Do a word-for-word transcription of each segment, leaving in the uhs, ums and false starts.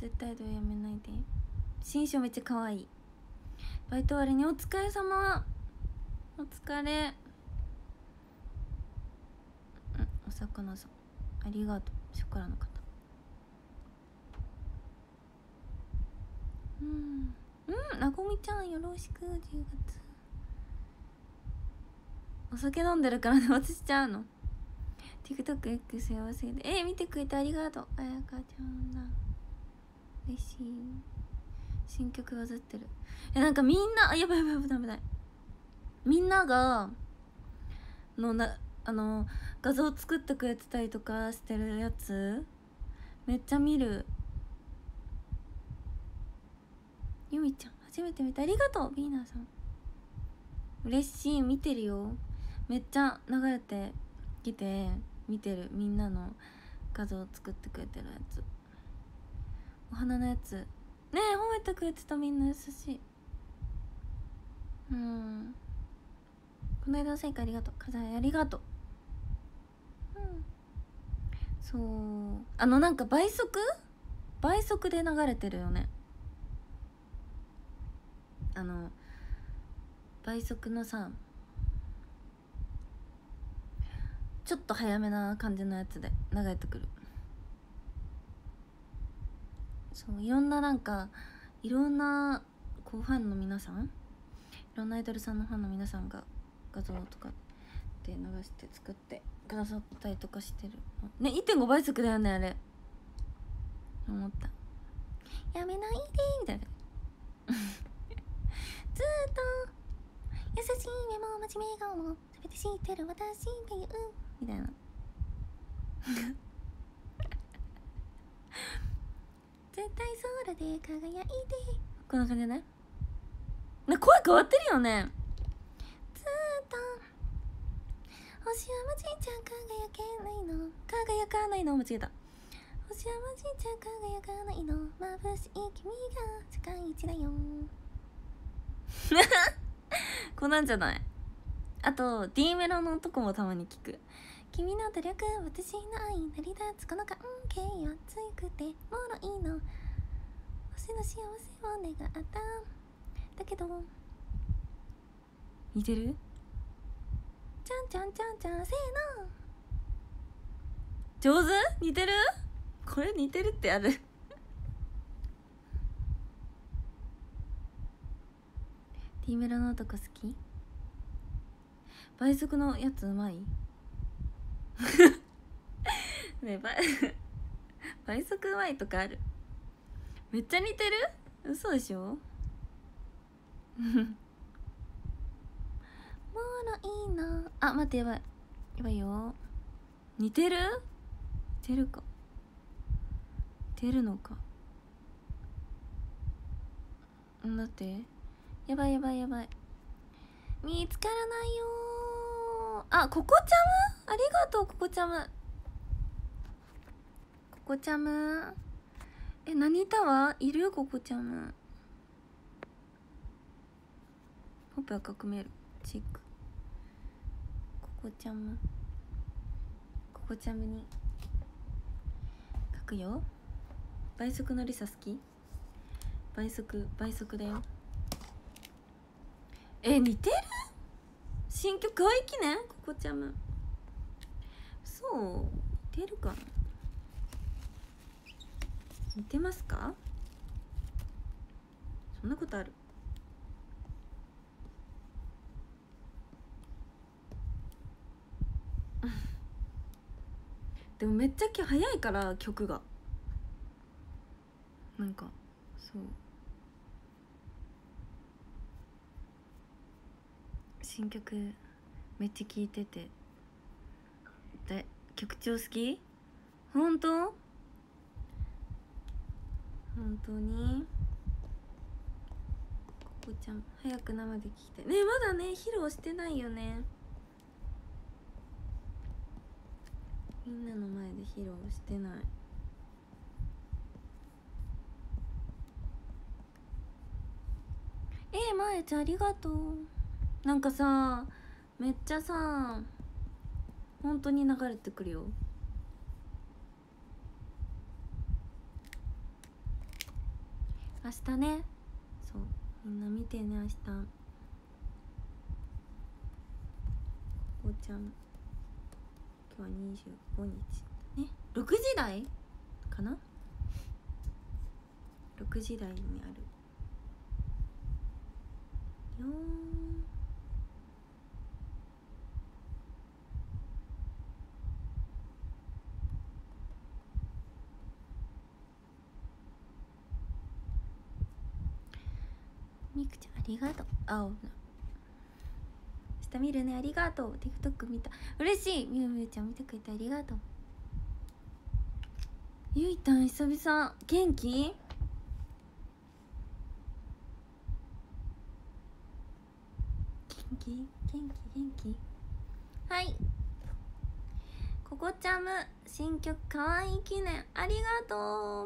絶対どうやめないで。新章めっちゃ可愛い。バイト終わりにお疲れ様。お疲れ。うん、お魚さんありがとう。ショコラの方。うんうん、なごみちゃんよろしく。じゅうがつお酒飲んでるから寝落ちしちゃうの。 TikTokX 幸せで。えー、見てくれてありがとう。あやかちゃんだ、嬉しい。新曲バズってる。え、なんかみんな、あ、やばいやばいやばい、ダメだ。みんながのな、あの画像作ってくれてたりとかしてるやつめっちゃ見る。ゆみちゃん初めて見た、ありがとう。ビーナーさん嬉しい。見てるよ。めっちゃ流れてきて見てる。みんなの画像作ってくれてるやつ、お花のやつねえ、褒めてくれてた。みんな優しい。うん、この間の成果ありがとう。風ありがとう。うん、そう、あのなんか倍速倍速で流れてるよね。あの倍速のさ、ちょっと早めな感じのやつで流れてくる。そう、いろんななんかいろんなこうファンの皆さん、いろんなアイドルさんのファンの皆さんが画像とかで流して作ってくださったりとかしてるね。 いってんご 倍速だよねあれ。思った。やめないでみたいなずーっと優しい目も真面目顔も全て知ってる私っていうみたいな絶対空で輝いて、こんな感じじゃない？ね、声変わってるよね。ずーっと星はまじいちゃん輝けないの、輝かないの間違えた。星はまじいちゃん輝かないの、眩しい君が世界一だよこんなんじゃない？あと D メロのとこもたまに聞く。君の努力、私の愛、成り立つこの関係は強くてもろいの、星の幸せを願っただけど。似てる？ちゃんちゃんちゃんちゃんせーの。上手？似てる？これ似てるってあるD メロの男好き？倍速のやつうまいねえ、倍倍速うまいとかある？めっちゃ似てる？嘘でしょもろいいなあ。待って、やばいやばいよ。似てる？似てるか、似てるのか。んだってやばいやばいやばい、見つからないよ。あ、ココチャムありがとう。ココチャムココチャムえ、何タワーいる？ココチャムほっぺ赤く見える。チークココチャムココチャムに書くよ。倍速のリサ好き？倍速倍速だよ。え、似てる？新曲可愛いきねココちゃん。そう似てるかな？似てますか？そんなことある？でもめっちゃ今日早いから曲がなんかそう新曲めっちゃ聴いてて。で曲調好き？本当？本当にココちゃん早く生で聴きたいね。まだね披露してないよね。みんなの前で披露してない。えー、まえちゃんありがとう。なんかさめっちゃさ本当に流れてくるよ。 明日ね。そうみんな見てね。明日こうちゃん今日はにじゅうごにちね。ろくじ台かな。ろくじ台にあるよー。みくちゃんありがとう。あおな明日見るね。ありがとう。 TikTok 見た。嬉しい。みゆみゆちゃん見てくれてありがとう。ゆいたん久々。元気？元気元気元気。はい。ここちゃむ新曲かわいい記念ありがとう。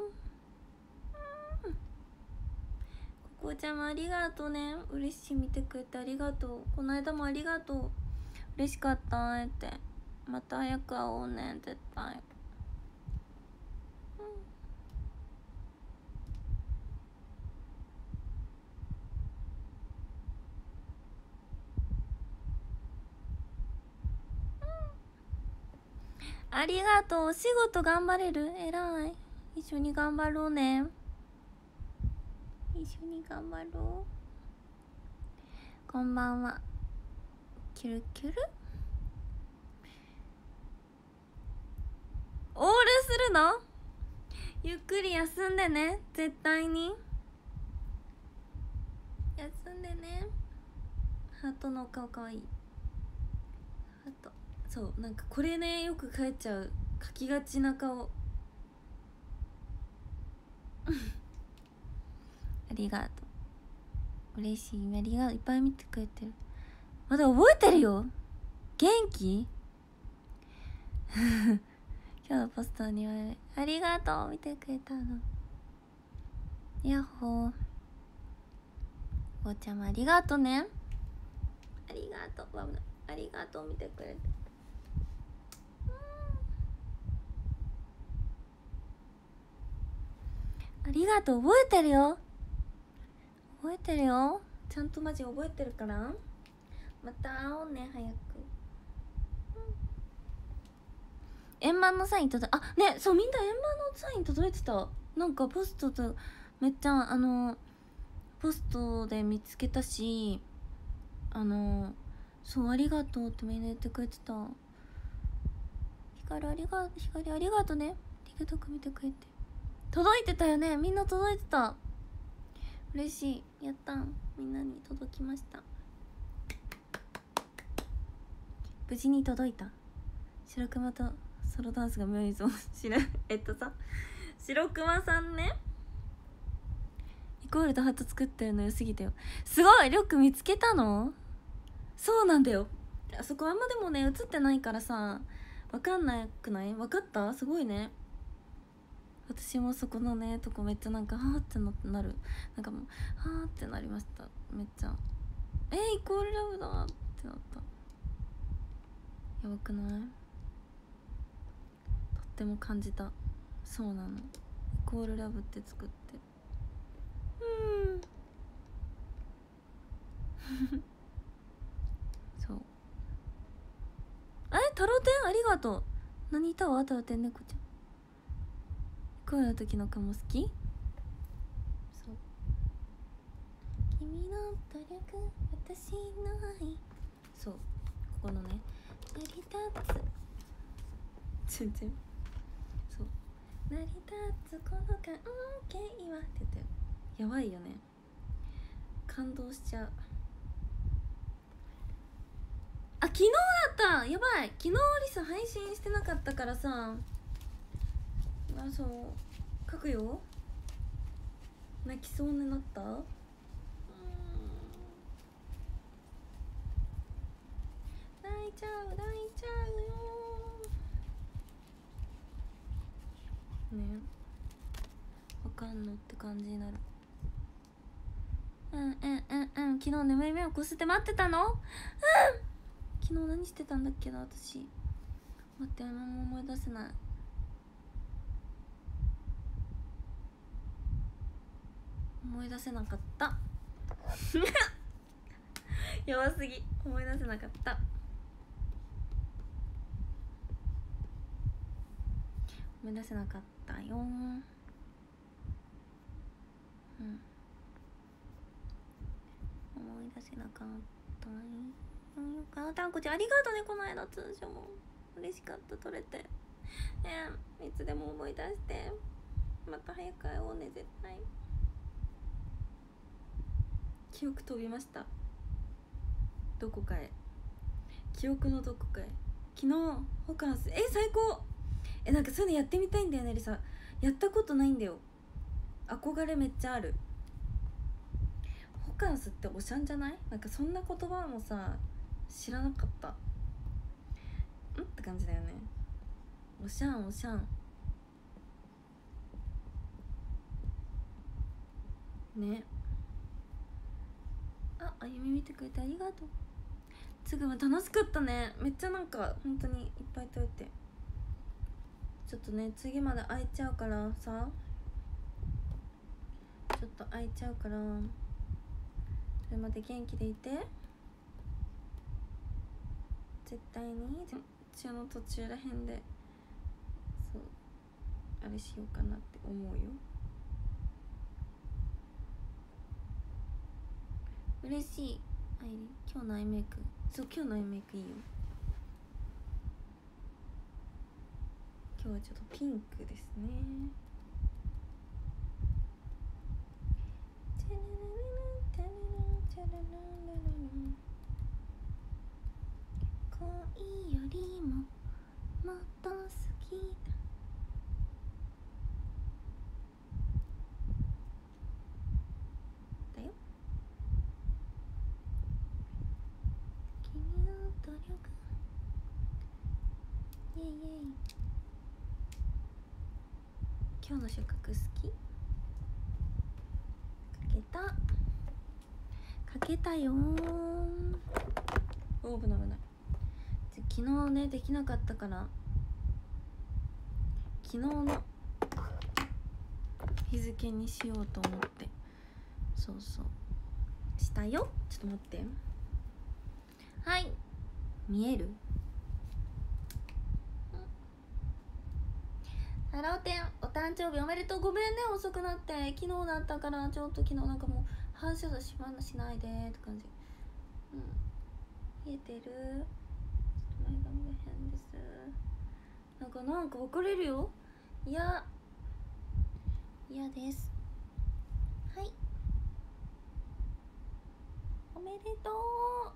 ここちゃむありがとうね。嬉しい。見てくれてありがとう。この間もありがとう。嬉しかった会えて。また早く会おうね絶対。ありがとう。お仕事頑張れる？えらい。一緒に頑張ろうね。一緒に頑張ろう。こんばんは。キュルキュルオールするの？ゆっくり休んでね。絶対に休んでね。ハートのお顔かわいい。ハート。そうなんかこれねよく描いちゃう。描きがちな顔ありがとう。嬉しい。ありがとう。いっぱい見てくれてる。まだ覚えてるよ。元気今日のポスターにはありがとう。見てくれたの。ヤッホー。おーちゃんもありがとうね。ありがとう。ありがとう。見てくれて。ありがとう。覚えてるよ。覚えてるよ。ちゃんとマジ覚えてるから。また会おうね早く。円盤のサイン届いあね。そうみんな円盤のサイン届いてた。なんかポストとめっちゃあのポストで見つけたし、あのそうありがとうってみんな言ってくれてた。光ありが光ありがとね。 TikTok 見てくれて届いてたよね。みんな届いてた。嬉しい。やったん。みんなに届きました。無事に届いた。白熊とソロダンスが妙にそう知らえっとさ白熊さんね。イコールとハート作ってるの良すぎたよ。すごい。りょうくん見つけたの？そうなんだよ。あそこあんまでもね映ってないからさ分かんなくない？分かった？すごいね。私もそこのねとこめっちゃなんかはーってなる。なんかもうはーってなりました。めっちゃえー、イコールラブだってなった。やばくない？とっても感じた。そうなの。イコールラブって作ってうんそうえタロテンありがとう。何いたわタロテン猫ちゃん。イコールの時の顔も好き。そう君の努力私の愛。そうここのね成り立つ全然そう成り立つこの関係はって言ったよ。やばいよね。感動しちゃう。あ昨日だった。やばい。昨日リサ配信してなかったからさあそう書くよ。泣きそうになった。うん泣いちゃう泣いちゃうよね。わかんのって感じになる。うんうんうんうん。昨日眠い目をこすって待ってたの？うん昨日何してたんだっけな私。待ってあんま思い出せない。思思い出せなかったやばすぎ、思い出せなかった。思い出せなかったよ。うん、思い出せなかったよ。よかった。こちゃんありがとうね、この間通所も嬉しかった、取れて。えー、いつでも思い出してまた早く会おうね、絶対。記憶飛びました、どこかへ。記憶のどこかへ。昨日ホカンス、え最高。えなんかそういうのやってみたいんだよね、リサ。やったことないんだよ。憧れめっちゃある。ホカンスっておしゃんじゃない？なんかそんな言葉もさ知らなかった。んって感じだよね。おしゃんおしゃんね。あ、あゆみ見てくれてありがとう。つぐも楽しかったね。めっちゃなんか本当にいっぱい解いて。ちょっとね次まで空いちゃうからさ、ちょっと空いちゃうからそれまで元気でいて。絶対に血の途中らへんでそうあれしようかなって思うよ。嬉しい。あいり今日のアイメイク、そう今日のアイメイクいいよ。今日はちょっとピンクですね。恋よりももっと好きだだよ。君の努力イエイイエイ。今日の収穫好き。かけたかけたよー。お危ない危ない。昨日ねできなかったから昨日の日付にしようと思って、そうそうしたよ。ちょっと待って、はい見える？ハローテンお誕生日おめでとう。ごめんね遅くなって、昨日だったからちょっと昨日なんかもう反射しまなしないでって感じ。うん見えてる？前髪が変です。なんかなんか別れるよ。いや嫌です。はいおめでとう。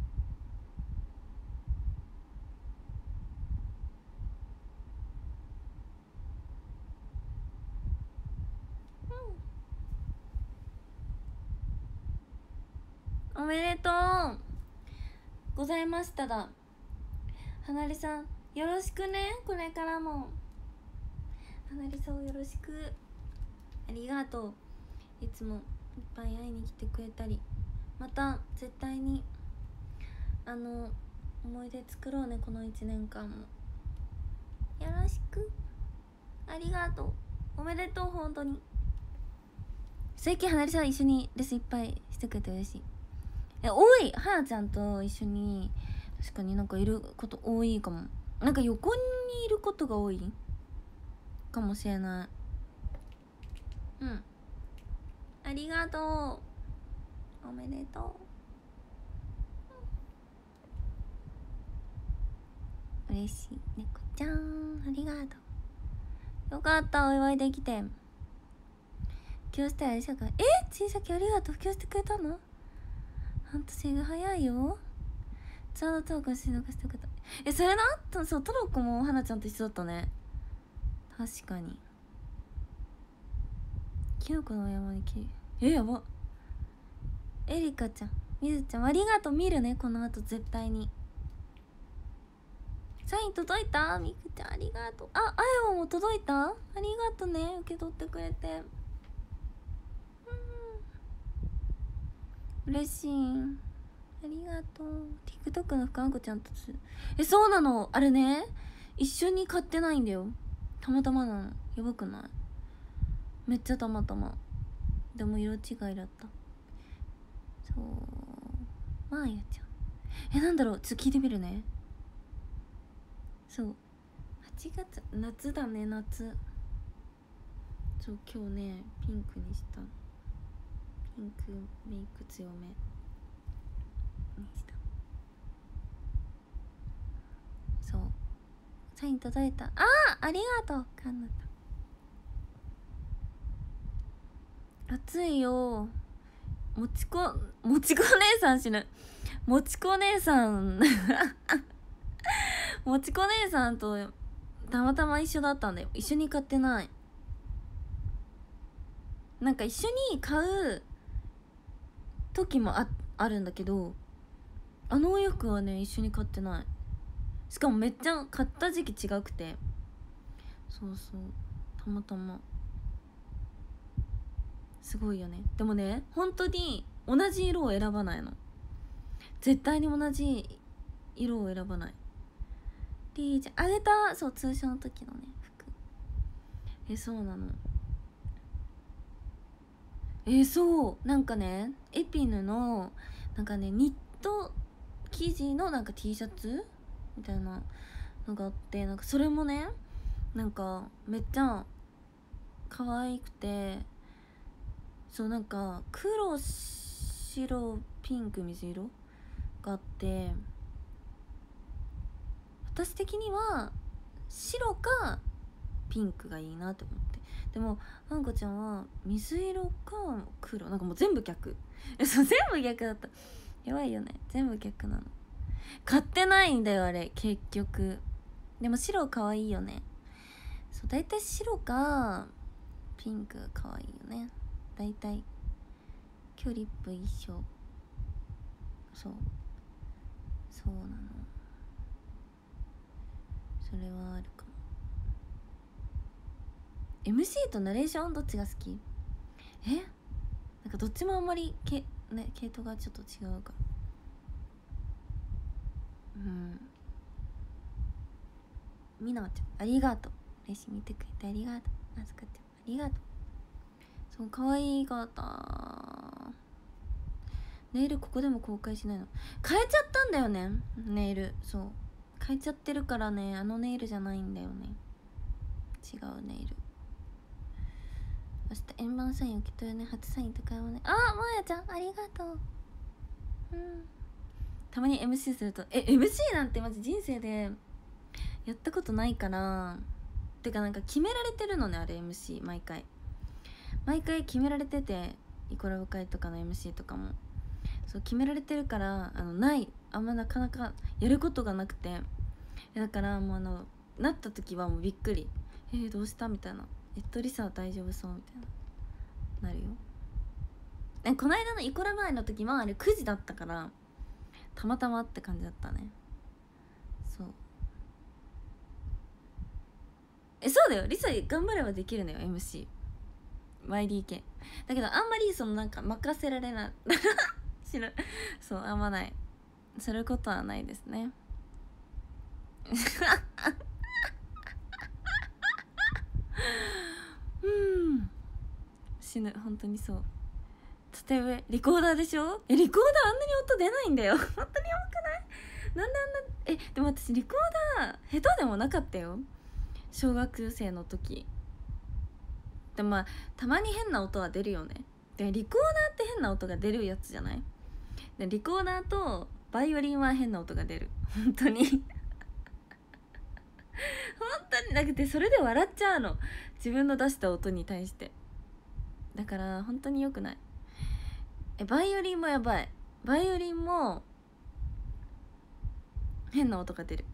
うんおめでとうございましただ。はなりさんよろしくね、これからも。はなりさんをよろしく。ありがとう。いつもいっぱい会いに来てくれたり、また絶対にあの思い出作ろうね、このいちねんかんも。よろしく。ありがとう。おめでとう本当に。最近はなりさん一緒にレッスンいっぱいしてくれて嬉しい。え多い。はなちゃんと一緒に確かになんかいること多いかも。なんか横にいることが多いかもしれない。うんありがとう。おめでとう。嬉しい。猫ちゃんありがとう。よかったお祝いできて。今日したらあれしかえ小さきありがとう。今日してくれたの？半年が早いよ。ちゃんとトークンしなくしてくれた。えそれなそうトロッコもはなちゃんと一緒だったね。確かにキノコの山にきえやば。エリカちゃんみずちゃんありがとう。見るねこの後絶対に。サイン届いた？みくちゃんありがとう。ああやわも届いた？ありがとうね受け取ってくれて。うん嬉しいありがとう。 TikTok の福あんこちゃんとつえそうなのあれね一緒に買ってないんだよ。たまたまなの。やばくない？めっちゃたまたま。 でも色違いだった。そうまあやちゃんえなんだろう、ちょっと聞いてみるね。そうはちがつ夏だね、夏。そう今日ねピンクにした。ピンクメイク強めにした。そうサイン届いた。あーありがとうかんなた。暑いよ。もちこもちこ姉さん死ぬ。もちこ姉さんもちこ姉さんとたまたま一緒だったんだよ。一緒に買ってない。なんか一緒に買う時も あ, あるんだけど、あのお洋服はね一緒に買ってない。しかもめっちゃ買った時期違くて、そうそうたまたますごいよね。でもね本当に同じ色を選ばないの。絶対に同じ色を選ばない。リーちゃんあげた。そう通称の時のね服。えそうなの。えそうなんかねエピヌのなんかねニット生地のなんか T シャツみたいなのがあって、なんかそれもねなんかめっちゃ可愛くて、そうなんか黒白ピンク水色があって、私的には白かピンクがいいなって思って。でもあんこちゃんは水色か黒、なんかもう全部逆えそう全部逆だった。やばいよね、全部逆なの。買ってないんだよあれ結局。でも白可愛いよね。そう大体白かピンクが可愛いよね大体。今日リップ一緒。そうそうなの。それはあるかも。 エムシー とナレーションどっちが好き？えなんかどっちもあんまりけ、ね、系統がちょっと違うから。うんみなちゃんありがとう。レシ見てくれてありがとう。なずかちゃんありがとう。そう可愛かった。ネイルここでも公開しないの。変えちゃったんだよねネイル。そう変えちゃってるからね、あのネイルじゃないんだよね。違うネイル。明日円盤サイン受け取るね。初サインとかもね。あまやちゃんありがとう。うんたまに エムシー するとえ エムシー なんてマジ人生でやったことないから。てかなんか決められてるのねあれ エムシー 毎回毎回決められてて、イコラブ会とかの エムシー とかもそう決められてるから、あのないあんまなかなかやることがなくて、だからもうあのなった時はもうびっくり。えー、どうしたみたいな。えっとリサは大丈夫そうみたいななるよ。えこの間のイコラブ会の時はあれくじだったからたまたまって感じだったね。そうえそうだよ、リサ頑張ればできるのよ エムシー ワイディーケー だけどあんまりそのなんか任せられない知るそうあんまないすることはないですねうん死ぬ本当にそう。例えばリコーダーでしょ。えリコーダーあんなに音出ないんだよ本当にやばくない？なんであんなえでも私リコーダー下手でもなかったよ小学生の時。でもまあたまに変な音は出るよね。でリコーダーって変な音が出るやつじゃない？でリコーダーとバイオリンは変な音が出る本当に本当になくて、それで笑っちゃうの自分の出した音に対して。だから本当に良くない。えバイオリンもやばい。バイオリンも変な音が出る。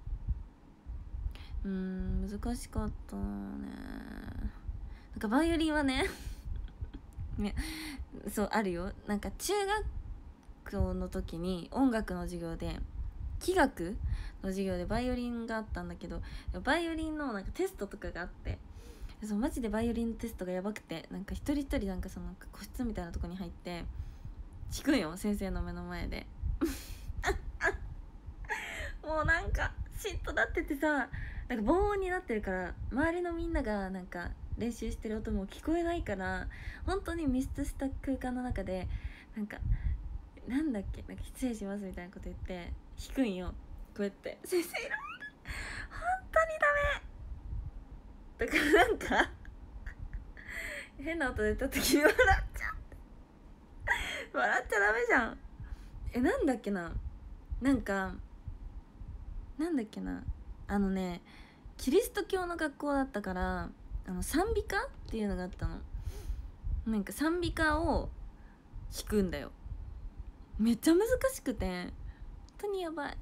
うーん難しかったね。なんかバイオリンはねねそうあるよ。なんか中学校の時に音楽の授業で器楽の授業でバイオリンがあったんだけど、バイオリンのなんかテストとかがあって、そうマジでバイオリンのテストがやばくて、なんか一人一人なんかその個室みたいなとこに入って弾くんよ先生の目の前でもうなんか嫉妬だっててさ、 なんか防音になってるから周りのみんながなんか練習してる音も聞こえないから、本当に密室した空間の中でなんかなんだっけなんか失礼しますみたいなこと言って弾くんよ。こうやって先生いる本当にダメだからなんか変な音出た時に笑っちゃう笑っちゃダメじゃん。えなんだっけななんかなんだっけなあのねキリスト教の学校だったからあの賛美歌っていうのがあったの。なんか賛美歌を弾くんだよ。めっちゃ難しくて本当にやばい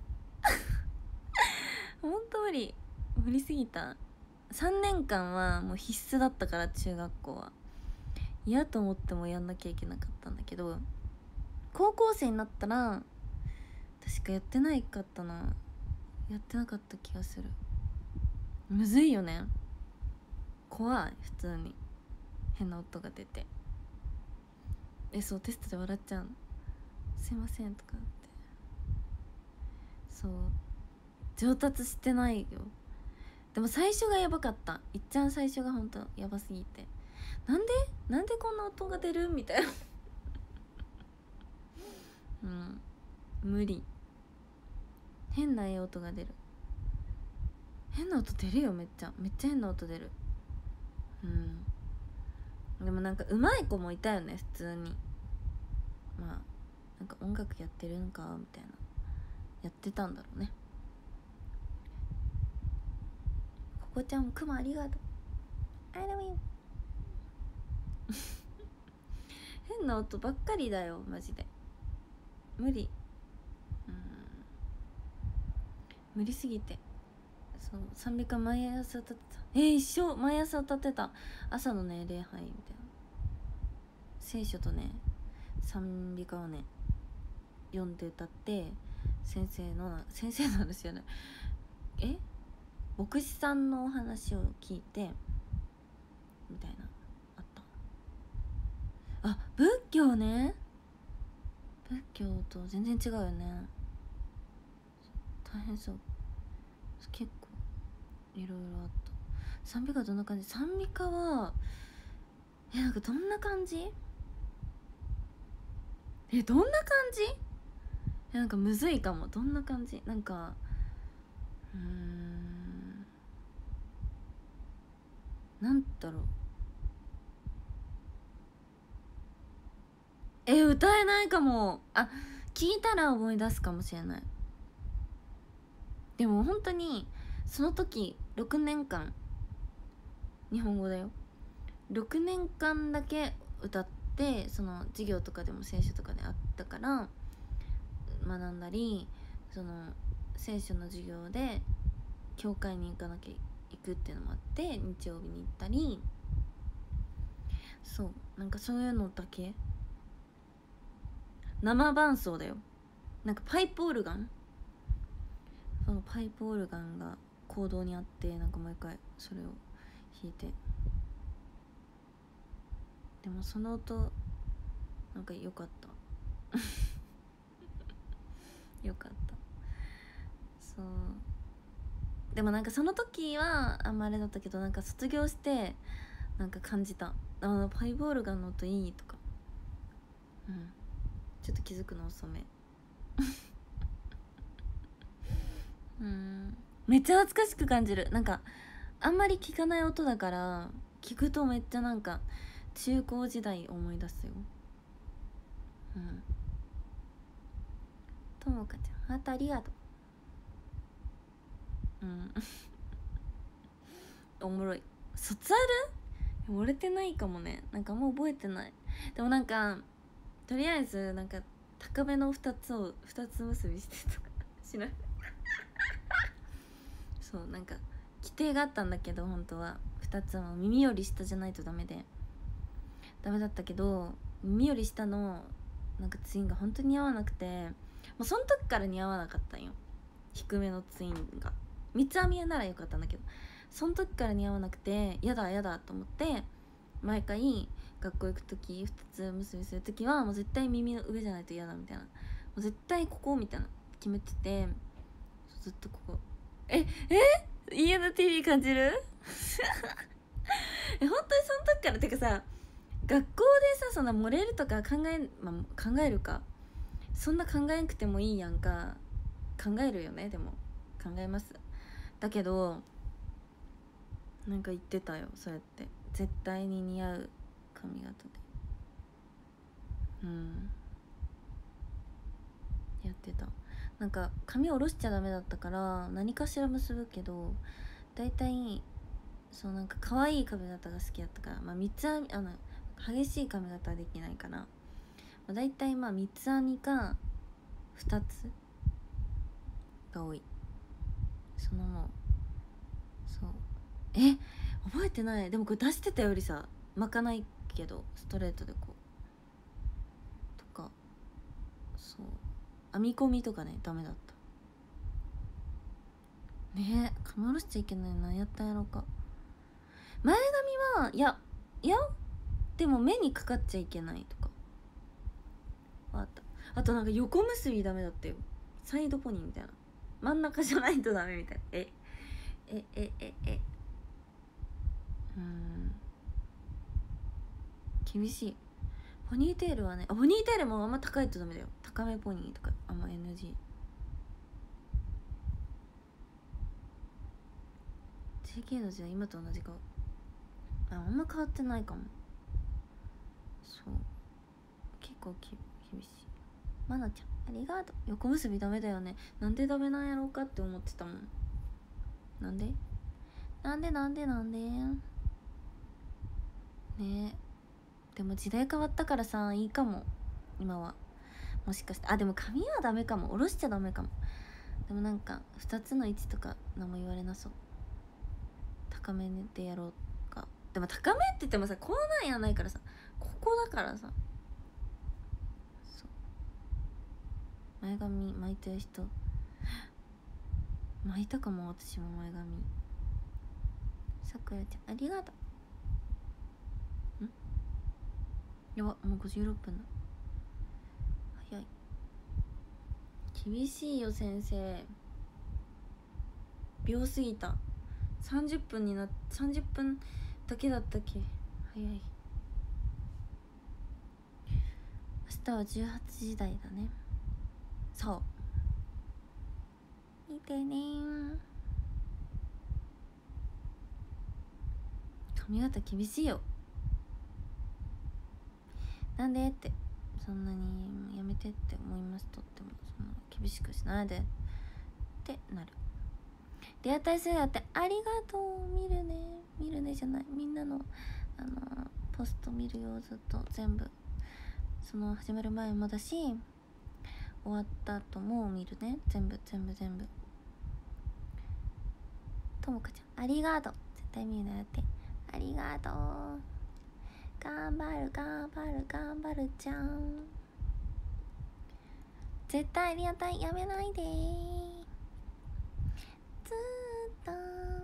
本当無理無理すぎた。さんねんかんはもう必須だったから中学校は嫌と思ってもやんなきゃいけなかったんだけど、高校生になったら確かやってないかったなやってなかった気がする。むずいよね。怖い普通に変な音が出て。えそうテストで笑っちゃうの。すいませんとかってそう上達してないよ。でも最初がやばかった。いっちゃん最初がほんとやばすぎて、なんでなんでこんな音が出るみたいなうん無理。変な音が出る。変な音出るよ。めっちゃめっちゃ変な音出る。うんでもなんか上手い子もいたよね普通に。まあなんか音楽やってるのかみたいなやってたんだろうね。ここちゃんクマありがとう I love you 変な音ばっかりだよマジで無理。うん無理すぎて。そう賛美歌毎朝歌ってた。えー、一生毎朝歌ってた。朝のね礼拝みたいな聖書とね賛美歌をね読んで歌って先生の先生の話じゃないえ牧師さんのお話を聞いてみたいなあった。あ仏教ね。仏教と全然違うよね。大変そう。結構いろいろあった。賛美歌どんな感じ？賛美歌はえなんかどんな感じ？えどんな感じ？えなんかむずいかも。どんな感じ？なんかうーんなんだろう。え歌えないかも。あ聞いたら思い出すかもしれない。でも本当にその時ろくねんかん日本語だよ。ろくねんかんだけ歌って、その授業とかでも聖書とかであったから学んだり、その聖書の授業で教会に行かなきゃ行くっていうのもあって日曜日に行ったり、そうなんかそういうのだけ。生伴奏だよ。なんかパイプオルガン、そのパイプオルガンが講堂にあって、なんかもう一回それを弾いて、でもその音なんか良かった良かった。そうでもなんかその時はあんまあれだったけど、なんか卒業してなんか感じた。あのパイプオルガンの音いいとか。うんちょっと気づくの遅めうんめっちゃ懐かしく感じる。なんかあんまり聞かない音だから聞くとめっちゃなんか中高時代思い出すよ。うんともかちゃんハートありがとう。うんおもろい。卒アル漏れてないかもね。なんかもう覚えてない。でもなんかとりあえずなんか高めのふたつをふたつ結びしてとかしないそうなんか規定があったんだけど、本当はふたつは耳より下じゃないとダメでダメだったけど、耳より下のなんかツインが本当に似合わなくて、もうその時から似合わなかったんよ。低めのツインが三つ編みならよかったんだけど、その時から似合わなくてやだやだと思って、毎回学校行く時ふたつ結びする時はもう絶対耳の上じゃないと嫌だみたいな、もう絶対ここみたいな決めてて、ずっとここええイーエヌティービー 感じるえ本当にその時からてかさ、学校でさそんな漏れるとか考え、まあ、考えるか、そんな考えなくてもいいやんか。考えるよね。でも考えます。だけどなんか言ってたよ、そうやって絶対に似合う髪型で。うんやってた。なんか髪下ろしちゃダメだったから何かしら結ぶけど、だいたいそうなんか可愛い髪型が好きだったから、まあ三つ編み、あの激しい髪型はできないから、まあ、だいたいまあ三つ編みか二つが多い。そのもうそうえ覚えてない。でもこれ出してたよりさ巻かないけどストレートでこうとか、そう編み込みとかねダメだったね。え髪下ろしちゃいけないな、やったんやろうか。前髪はいやいやでも目にかかっちゃいけないとかあった。あとなんか横結びダメだったよ。サイドポニーみたいな、真ん中じゃないとダメみたいな。えええええうん厳しい。ポニーテールはね、あポニーテールもあんま高いとダメだよ。高めポニーとかあんま エヌジー。 ジェーケー の時代今と同じか。ああんま変わってないかも。そう結構き厳しい。マナちゃんありがとう。横結びダメだよね。なんでダメなんやろうかって思ってたもん。なんでなんでなんでなんでねえ。でも時代変わったからさいいかも今は。もしかしてあでも髪はダメかも。下ろしちゃダメかも。でもなんかふたつの位置とか何も言われなそう。高めでやろうか。でも高めって言ってもさこうなんやないからさ、ここだからさ。そう前髪巻いてる人巻いたかも。私も前髪。さくらちゃんありがとう。んやばもうごじゅうろっぷんだ。早い。厳しいよ先生。秒すぎた。さんじゅっぷんになさんじゅっぷんだけだったっけ。早い。明日はじゅうはちじ台だね。そう見てね。髪型厳しいよ。なんでってそんなにやめてって思います。とってもそんな厳しくしないでってなる。リアタイするだってありがとう。見るね見るねじゃない、みんなのあのポスト見るよ。ずっと全部その始まる前もだし終わった後も見るね。全部全部全部。ともかちゃんありがとう。絶対見るなってありがとう。頑張る頑張る頑張るじゃん。絶対リアタイやめないで。ずっと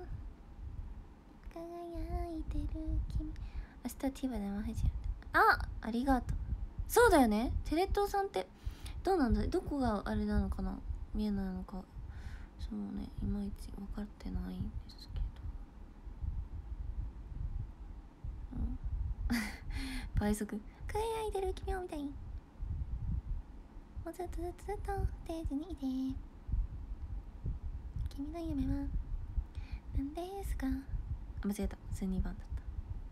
輝いてる君。明日は ティーブイ 生配信。あありがとう。そうだよね。テレ東さんってどうなんだ、どこがあれなのかな、見えないのか。そうねいまいち分かってないんですけど、うん、倍速輝いてる君を見たい。もうずっとずっとずっとステージにいて。君の夢は何ですか。あ間違えた、じゅうにばんだった。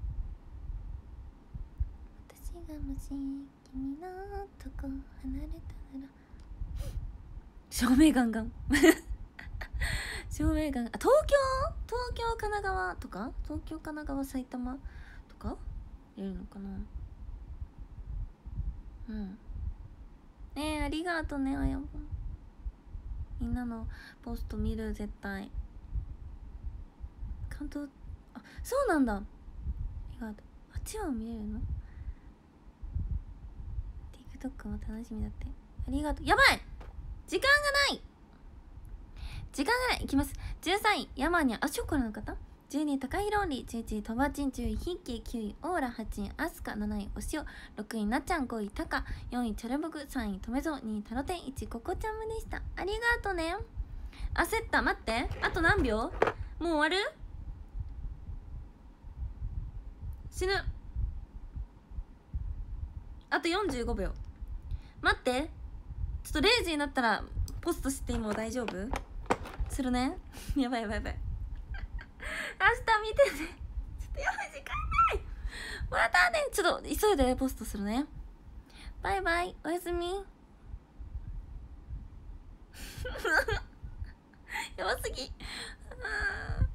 私がもし君のとこ離れたなら照明ガンガン照明ガンガン。あ東京東京神奈川とか、東京神奈川埼玉とかやるのかな。うんねえありがとうねあやぼん。みんなのポスト見る絶対。関東あそうなんだ。ありがとう。あっちは見れるの。 TikTok も楽しみだって。ありがとう。やばい時間がない時間がない。いきます。じゅうさんいヤマニャあショコラの方、じゅうにい高弘り、じゅういちいとばちん、じゅういヒッキー、きゅういオーラ、はちいアスカ、なないおしお、ろくいなっちゃん、ごいタカ、よんいチャルボグ、さんいとめぞ、にいタロテン、いちいココちゃんむでした。ありがとね。焦った。待ってあと何秒もう終わる？死ぬ。あとよんじゅうごびょう。待って、ちょっとれいじになったらポストしても大丈夫？するね。やばいやばいやばい。明日見てね。ちょっとやばい、時間ない。またね。ちょっと急いでポストするね。バイバイ、おやすみ。やばすぎ。